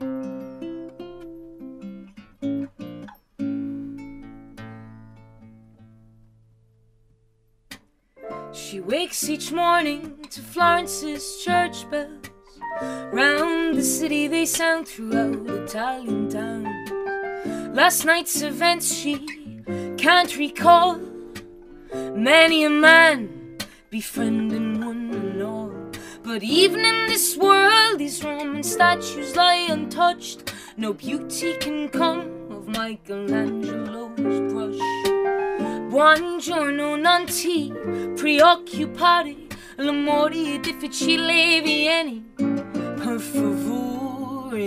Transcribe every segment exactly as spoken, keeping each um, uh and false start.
She wakes each morning to Florence's church bells. Round the city they sound throughout Italian towns. Last night's events she can't recall. Many a man befriending one and all. But even in this world these Roman statues lie untouched. No beauty can come of Michelangelo's brush. Buongiorno Nanti, preoccupati, l'amore è difficile, vieni, per favore.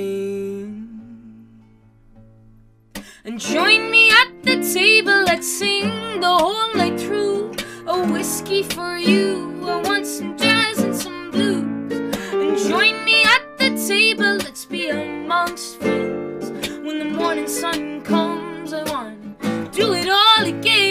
And join me at the table, let's sing the whole night through. A whiskey for you, I want some jazz and some blues. And join me at the table, let's be amongst friends. When the morning sun comes, I want to do it all again.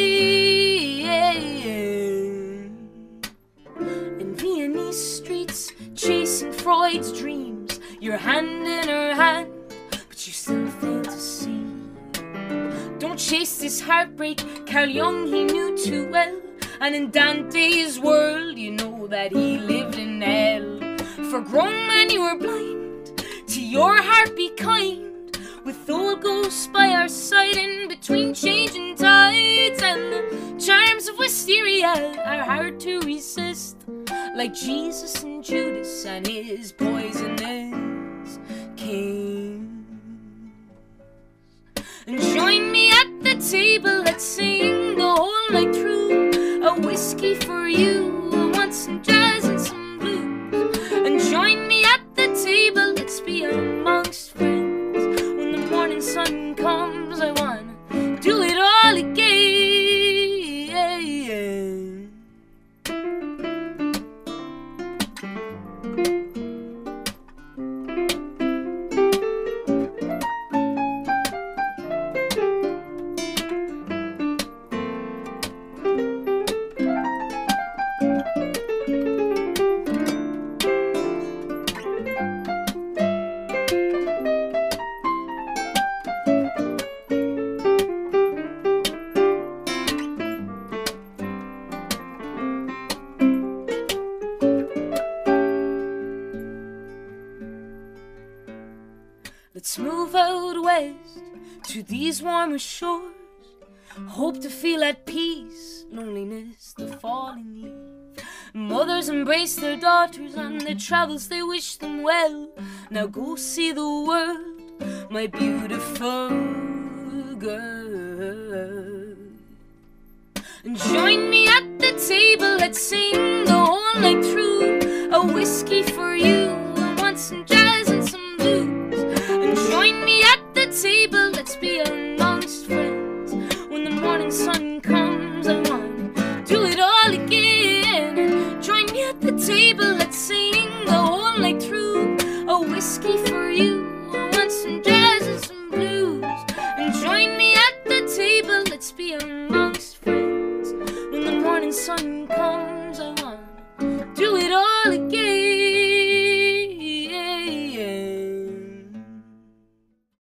In Viennese streets, chasing Freud's dreams, your hand in her hand, but you still fail to see. Don't chase this heartbreak, Carl Jung he knew too well. And in Dante's world, you know that he lived in hell. For grown men you were blind, to your heart be kind. With old ghosts by our side in between changing tides. And the charms of wisteria are hard to resist, like Jesus and Judas and his poisonous king. And join me at the table, let's sing the whole night through. A whiskey for you, I want some jazz and some blues. And join me at the table, let's be amongst friends. When the morning sun comes, I wanna do it all again. Let's move out west to these warmer shores. Hope to feel at peace, loneliness, the falling leaf. Mothers embrace their daughters on their travels, they wish them well. Now go see the world, my beautiful girl. And join me at the table, let's sing the whole night through. A whiskey for you,